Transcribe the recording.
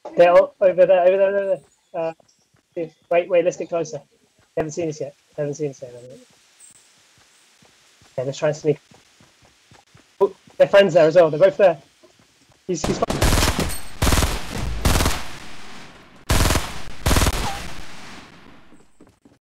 They're all over there, over there, over there. Wait, let's get closer. They haven't seen us yet. They haven't seen us yet. Yeah, let's try and sneak. Oh, their friend's there as well. They're both there. He's